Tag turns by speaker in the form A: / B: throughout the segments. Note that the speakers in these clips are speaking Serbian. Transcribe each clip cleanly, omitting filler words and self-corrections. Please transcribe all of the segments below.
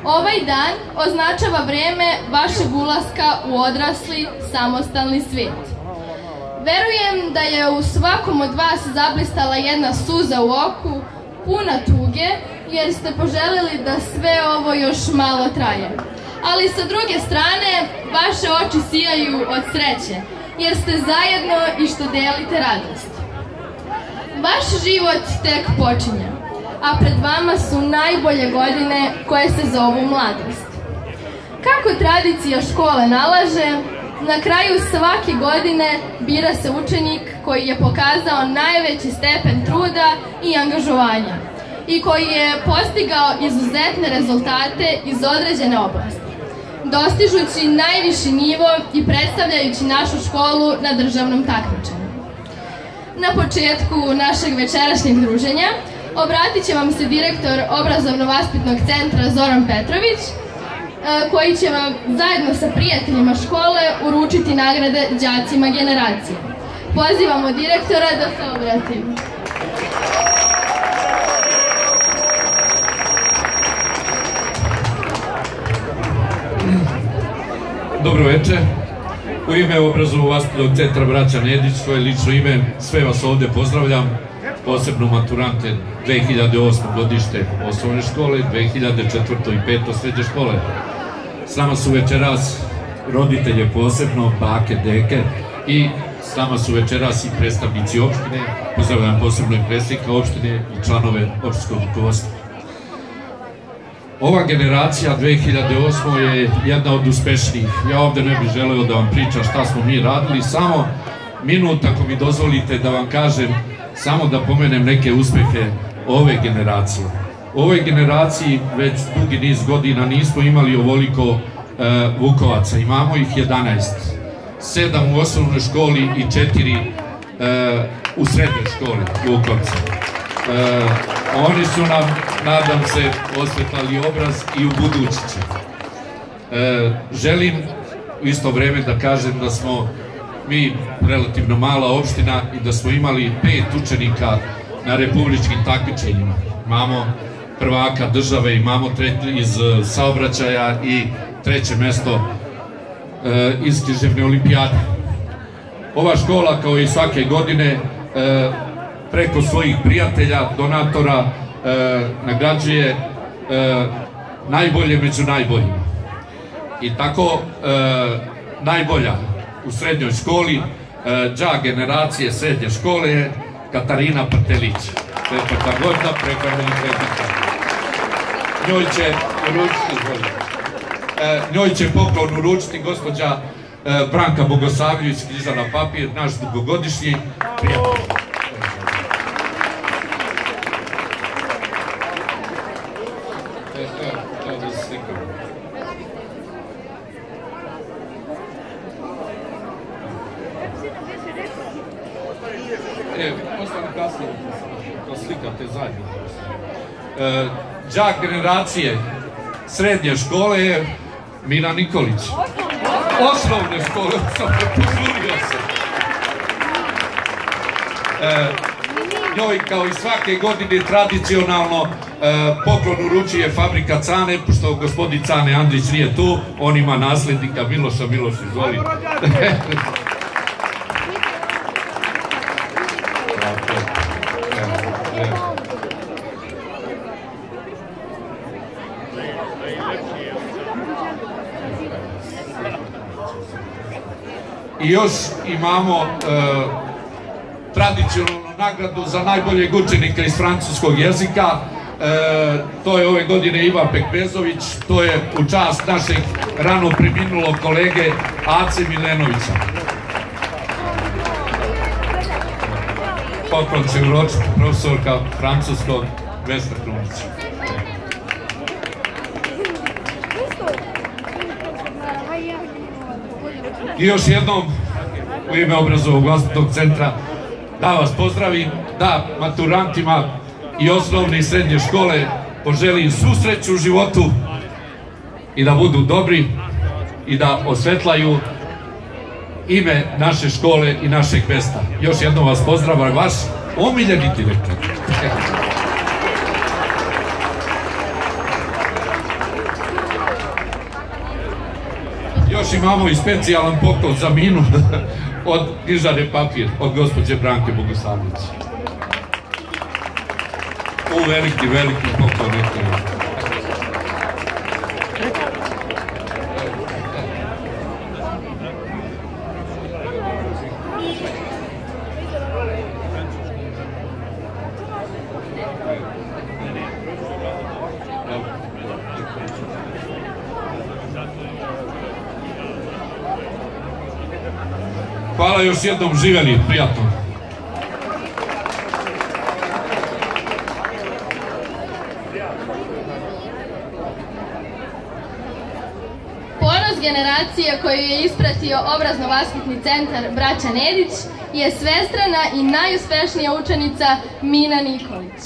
A: Ovaj dan označava vreme vašeg ulaska u odrasli, samostalni svijet. Verujem da je u svakom od vas zablistala jedna suza u oku, puna tuge, jer ste poželeli da sve ovo još malo traje. Ali sa druge strane, vaše oči sijaju od sreće, jer ste zajedno i što delite radost. Vaš život tek počinje, a pred vama su najbolje godine koje se zovu mladost. Kako tradicija škole nalaže, na kraju svake godine bira se učenik koji je pokazao najveći stepen truda i angažovanja i koji je postigao izuzetne rezultate iz određene oblasti, dostižući najviši nivo i predstavljajući našu školu na državnom takmičenju. Na početku našeg večerašnjeg druženja obratit će vam se direktor obrazovno-vaspitnog centra Zoran Petrović, koji će vam zajedno sa prijateljima škole uručiti nagrade đacima generacije. Pozivamo direktora da se obrati.
B: Dobro večer. U ime obrazovno-vaspitnog centra Braća Nedić, svoje lično ime, sve vas ovde pozdravljam, posebno maturante 2008. godište osnovne škole, 2004. i 2005. srednje škole. S nama su večeras roditelje posebno, bake, deke, i s nama su večeras i predstavnici opštine. Pozdravljam posebno i predsjednika opštine i članove opštinskog rukovodstva. Ova generacija 2008. je jedna od uspešnijih. Ja ovde ne bih želeo da vam pričam šta smo mi radili, samo minut ako mi dozvolite da vam kažem, samo da pomenem neke uspehe ove generacije. U ovoj generaciji već dugi niz godina nismo imali ovoliko Vukovaca, imamo ih 11. 7 u osnovnoj školi i 4 u srednjoj školi Vukovca. Oni su nam, nadam se, osvetlali obraz i u budućnosti. Želim u isto vreme da kažem da smo mi relativno mala opština i da smo imali 5 učenika na republičkim takmičenjima. Imamo prvaka države, imamo iz saobraćaja i 3. mesto iz književne olimpijade. Ova škola, kao i svake godine, preko svojih prijatelja, donatora, nagrađuje najbolje među najboljima. I tako najbolja u srednjoj školi, đak generacije srednje škole je Katarina Prtelić. 4. godina, prehrambeni tehničar. Njoj će poklon uručiti gospođa Branka Bogosavljević, knjiža na papir, naš dugogodišnji prijatelj. Đak generacije srednje škole je Mina Nikolić. Osnovne škole, sam pozurio se. Njoj, kao i svake godine, tradicionalno poklon uručuje fabrika Cane, pošto gospodin Cane Andrić nije tu, on ima naslednika Miloša. Miloš, izvoli. I još imamo tradicionalnu nagradu za najboljeg učenika iz francuskog jezika. To je ove godine Ivan Pekmezović, to je u čast našeg rano preminulog kolege Ace Milenovića. Poklon će uručiti profesorka francuskog Vesna Krunić. I još jednom, u ime obrazovno-vaspitnog centra, da vas pozdravim, da maturantima i osnovne i srednje škole poželim svu sreću u životu i da budu dobri i da osvetlaju ime naše škole i našeg mesta. Još jednom vas pozdravam, vaš omiljeni direktor. još imamo i specijalan poklon za Minu od knjižare Papir, od gospođe Branke Bogosavljević. Veliki poklon. Hvala još jednom, živeli, prijatno.
A: Ponos generacije koju je ispratio obrazno-vaspitni centar Braća Nedić je svestrana i najuspešnija učenica Mina Nikolić.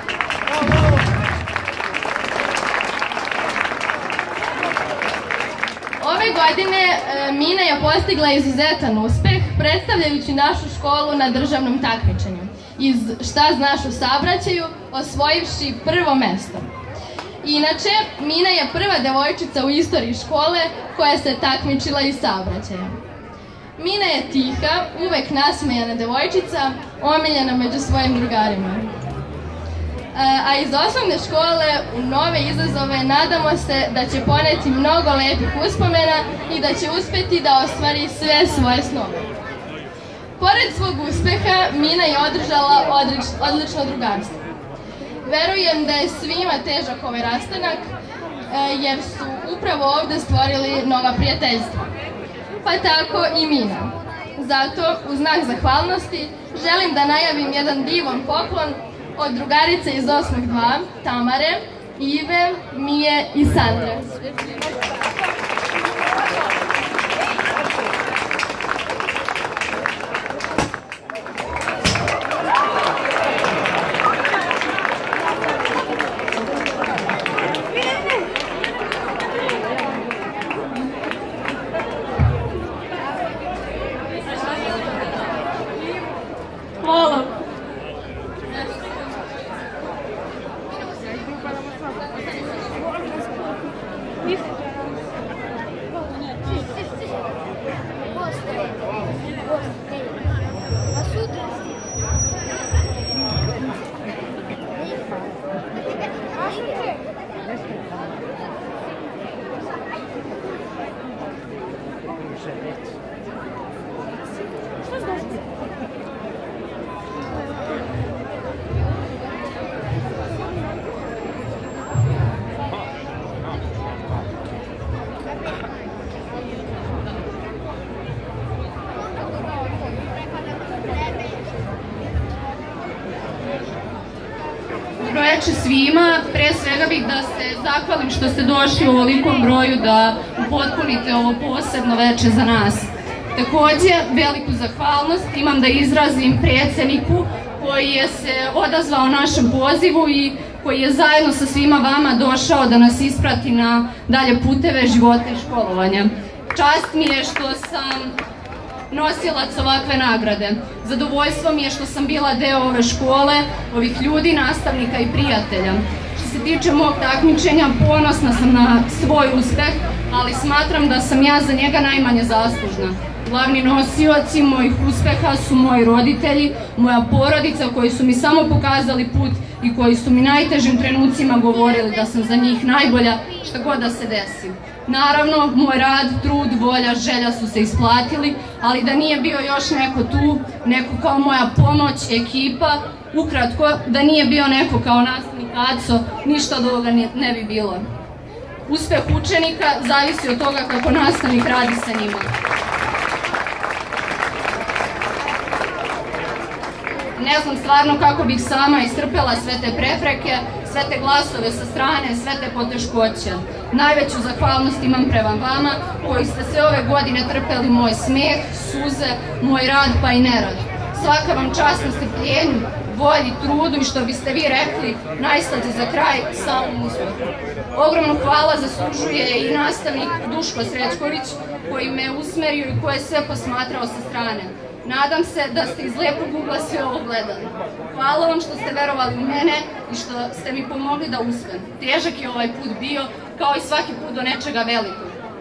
A: Ove godine Mina je postigla izuzetan uspeh predstavljajući našu školu na državnom takmičenju iz Šta znaš o saobraćaju, osvojivši prvo mesto. Inače, Mina je prva devojčica u istoriji škole koja se takmičila iz saobraćaja. Mina je tiha, uvek nasmejana devojčica, omiljena među svojim drugarima. A iz osnovne škole u nove izazove nadamo se da će poneti mnogo lepih uspomena i da će uspeti da ostvari sve svoje snove. Pored svog uspeha, Mina je održala odlično drugarstvo. Verujem da je svima težak ovaj rastanak, jer su upravo ovde stvorili nova prijateljstva. Pa tako i Mina. Zato, u znak zahvalnosti, želim da najavim jedan divan poklon od drugarice iz 8.2, Tamare, Ive, Mije i Sandre.
C: Hvala. Dobro večer svima. Pre svega bih da se zahvalim što ste došli u ovolikom broju da upotpunite ovo posebno veče za nas. Takođe, veliku zahvalnost imam da izrazim predsedniku koji je se odazvao našem pozivu i koji je zajedno sa svima vama došao da nas isprati na dalje puteve života i školovanja. Čast mi je što sam nosilac ovakve nagrade. Zadovoljstvo mi je što sam bila deo ove škole, ovih ljudi, nastavnika i prijatelja. Što se tiče mog takmičenja, ponosna sam na svoj uspeh, ali smatram da sam ja za njega najmanje zaslužna. Glavni nosioci mojih uspeha su moji roditelji, moja porodica koji su mi samo pokazali put i koji su mi najtežim trenucima govorili da sam za njih najbolja šta god da se desi. Naravno, moj rad, trud, volja, želja su se isplatili, ali da nije bio još neko tu, neko kao moja pomoć, ekipa, ukratko, da nije bio neko kao nastavnik Aco, ništa od ovoga ne bi bilo. Uspeh učenika zavisi od toga kako nastavnik radi sa njima. Ne znam stvarno kako bih sama istrpela sve te prepreke, sve te glasove sa strane, sve te poteškoće. Najveću zahvalnost imam prema vama koji ste sve ove godine trpeli moj smeh, suze, moj rad pa i nerad. Svaka vam čast na strpljenju, volji, trudu i što biste vi rekli, najslađe za kraj, samom uspehu. Ogromno hvala zaslužuje i nastavnik Duško Srećković koji me usmerio i koji je sve posmatrao sa strane. Nadam se da ste iz lepog ugla sve ovo gledali. Hvala vam što ste verovali u mene i što ste mi pomogli da uspem. Težak je ovaj put bio, kao i svaki put do nečega velikog.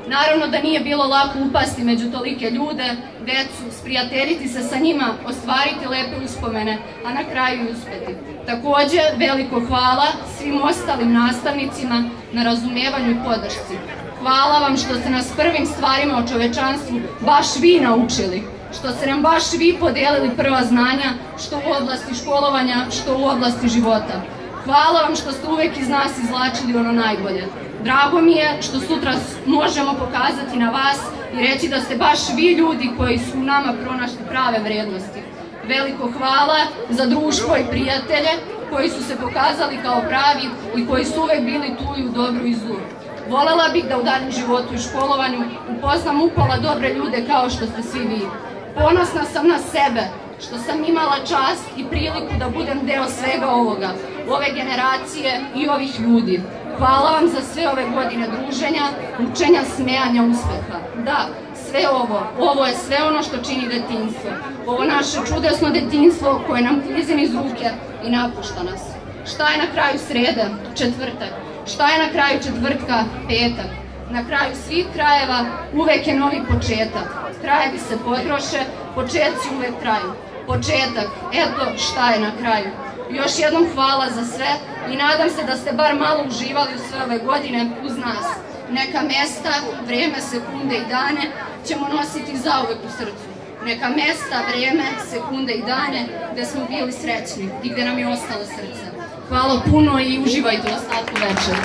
C: Naravno da nije bilo lako upasti među tolike ljude, decu, sprijateljiti se sa njima, ostvariti lepe uspomene, a na kraju i uspeti. Takođe, veliko hvala svim ostalim nastavnicima na razumevanju i podršci. Hvala vam što ste nas prvim stvarima o čovečanstvu baš vi naučili, što ste nam baš vi podelili prva znanja, što u oblasti školovanja, što u oblasti života. Hvala vam što ste uvek iz nas izvlačili ono najbolje. Drago mi je što sutra možemo pokazati na vas i reći da ste baš vi ljudi koji su u nama pronašli prave vrednosti. Veliko hvala za društvo i prijatelje koji su se pokazali kao pravi i koji su uvek bili tu i u dobru i zlu. Volela bih da u daljem životu i školovanju upoznam upola dobre ljude kao što ste svi vi. Ponosna sam na sebe što sam imala čast i priliku da budem deo svega ovoga, ove generacije i ovih ljudi. Hvala vam za sve ove godine druženja, učenja, smejanja, uspeha. Da, sve ovo je sve ono što čini detinjstvo. Ovo naše čudesno detinjstvo koje nam klizi iz ruke i napušta nas. Šta je na kraju srede? Četvrtak. Šta je na kraju četvrtka? Petak. Na kraju svih krajeva uvek je novi početak. Krajevi se potroše, početci uvek traju. Početak, eto šta je na kraju. Još jednom hvala za sve i nadam se da ste bar malo uživali u sve ove godine uz nas. Neka mesta, vreme, sekunde i dane ćemo nositi zauvek u srcu. Neka mesta, vreme, sekunde i dane gde smo bili srećni i gde nam je ostalo srce. Hvala puno i uživajte u ostatku večera.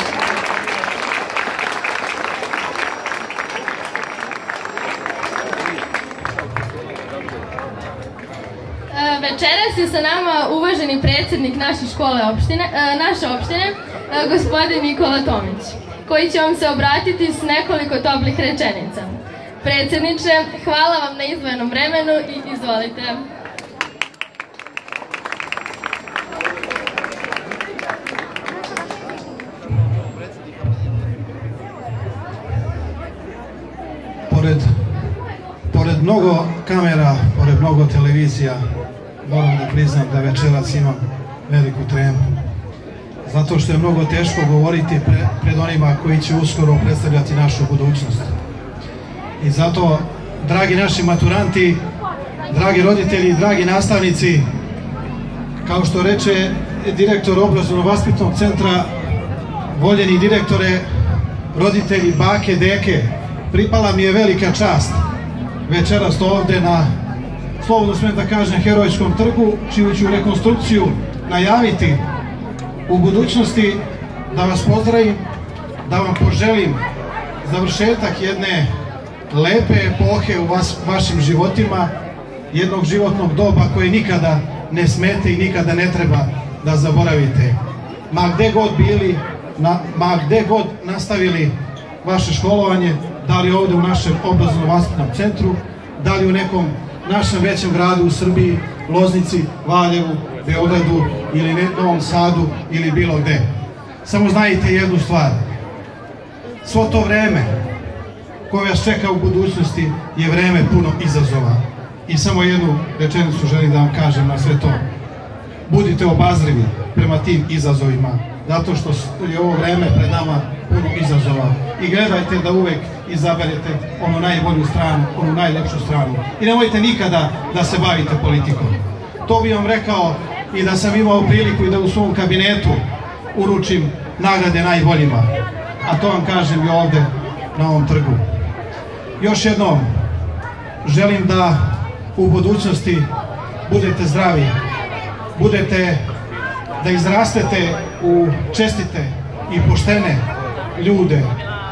A: Večeras je sa nama uvaženi predsjednik naše opštine, gospodin Nikola Tomić, koji će vam se obratiti s nekoliko toplih rečenica. Predsjedniče, hvala vam na izdvojenom vremenu i izvolite.
D: Pored mnogo kamera, pored mnogo televizija, moram da priznam da večeras imam veliku tremu. Zato što je mnogo teško govoriti pred onima koji će uskoro predstavljati našu budućnost. I zato, dragi naši maturanti, dragi roditelji, dragi nastavnici, kao što reče direktor obrazovno-vaspitnog centra, voljeni direktore, roditelji, bake, deke, pripala mi je velika čast večeras ovde na, slobodno smijem da kažem, Herojskom trgu, čiju ću rekonstrukciju najaviti u budućnosti, da vas pozdravim, da vam poželim završetak jedne lepe epohe u vašim životima, jednog životnog doba koje nikada ne smete i nikada ne treba da zaboravite. Ma gde god bili, ma gde god nastavili vaše školovanje, da li ovde u našem obrazovno-vaspitnom centru, da li u nekom našem većem gradu u Srbiji, Loznici, Valjevu, Beogradu ili Novom Sadu ili bilo gde. Samo znajte jednu stvar. Svo to vreme koje vas čeka u budućnosti je vreme puno izazova. I samo jednu rečenicu želim da vam kažem na sve to. Budite obazrivi prema tim izazovima, zato što je ovo vreme pred nama puno izazova. I gledajte da uvek izaberete onu najbolju stranu, onu najlepšu stranu. I nemojte nikada da se bavite politikom. To bi vam rekao i da sam imao priliku i da u svom kabinetu uručim nagrade najboljima. A to vam kažem i ovde na ovom trgu. Još jednom, želim da u budućnosti budete zdravi, da izrastete u čestite i poštene ljude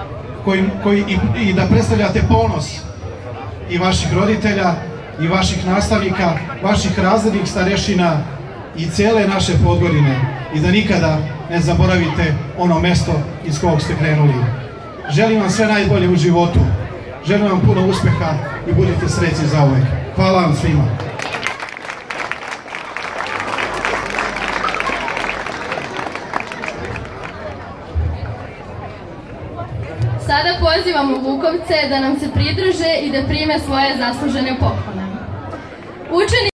D: i da predstavljate ponos i vaših roditelja i vaših nastavnika, vaših razrednih starešina i cele naše Podgorine i da nikada ne zaboravite ono mesto iz kog ste krenuli. Želim vam sve najbolje u životu, želim vam puno uspeha i budite srećni zauvek. Hvala vam svima.
A: Sada pozivamo Vukovce da nam se pridruže i da prime svoje zaslužene poklone.